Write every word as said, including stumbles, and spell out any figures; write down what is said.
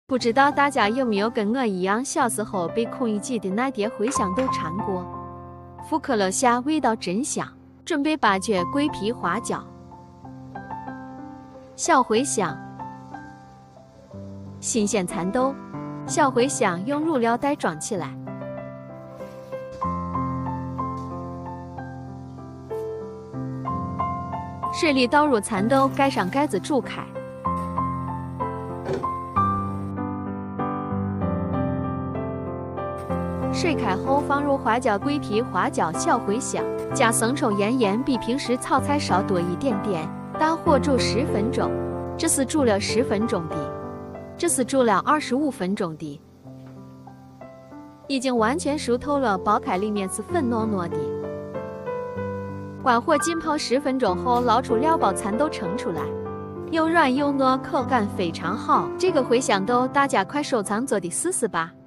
不知道大家有没有跟我一样，小时候被空一记的那碟茴香豆馋过？复刻了下，味道真香。准备八卷桂皮花椒、小茴香、新鲜蚕豆。小茴香用乳料袋装起来，水里倒入蚕豆，盖上盖子煮开。水开后放入花椒、桂皮、花椒、小茴香，加生抽、盐盐，比平时炒菜稍多一点点。大火煮十分钟，这是煮了十分钟的，这是煮了二十五分钟的，已经完全熟透了。剥开里面是粉糯糯的。关火浸泡十分钟后，捞出料包蚕豆盛出来，又软又糯，口感非常好。这个茴香豆大家快收藏做的试试吧。